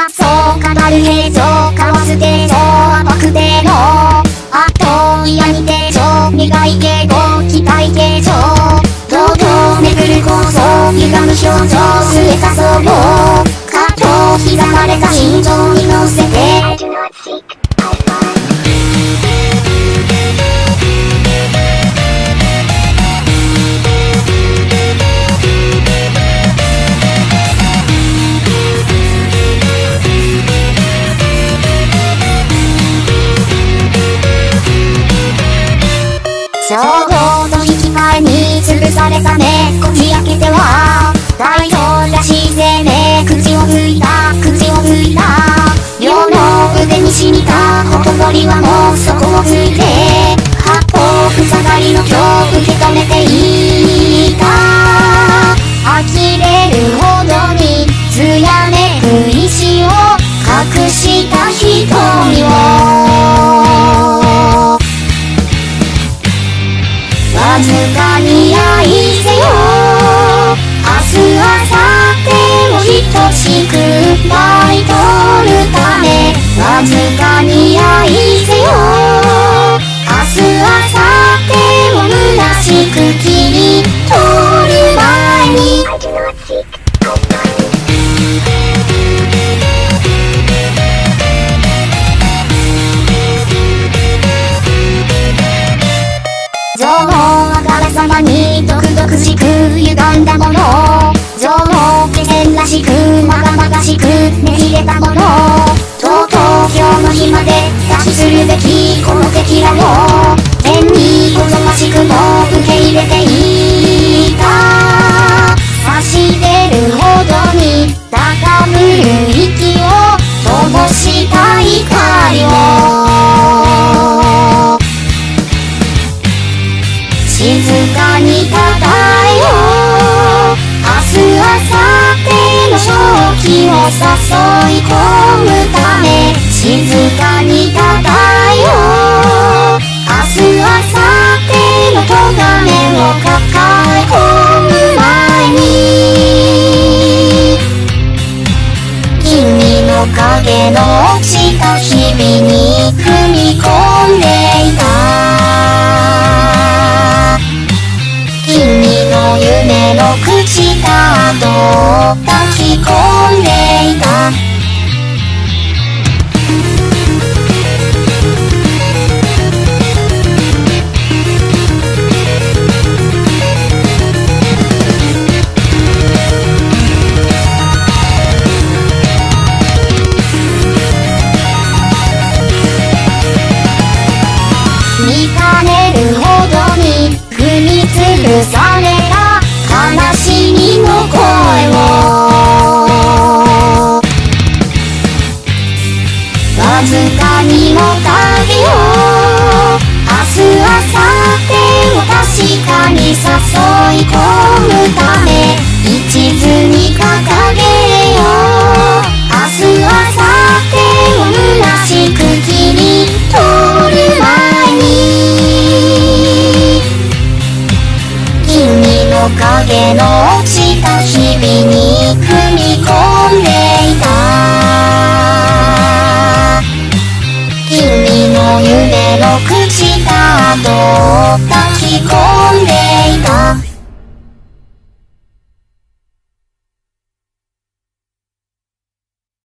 そう語る平常交わす手錠暴く手のあと嫌に手錠苦いけど期待形状堂々巡る構想歪む表情据えたそう葛藤刻まれた心情に乗せて衝動と引き換えに潰された目こじ開けては大丈らしい生命口をついた両の腕に染みたほとぼりはもうそこをついて八方塞がりの今日受け止めていた呆れるほどに艶めく意志を隠した瞳をわずかに愛せよ明日明後日を等しく奪い取るためわずかに愛せよ明日明後日を虚しく切り取る前に情報あからさまに毒々しく歪んだもの情報気線らしくまがまがしくねじれたものとうとう今日の日まで脱出するべきこの敵らを天にこぞましくも受け入れていた差し出るほどに高ぶる息を灯した光を静かにたたえよう明日明後日の正気を誘い込むため静かにたたえよう明日明後日の咎めを抱え込む前に君の影の落ちた日々に踏み込んでいた君の夢の口がどう抱き込んでいた見かねるほどに踏みつぶされた悲しみの声をわずかにもたげよう明日明後日を確かに誘い込むため一途に掲げよう明日明後日を虚しく切り取る前に君の影の落ちた日々に踏み込んでいた君の夢の口がどう抱き込んで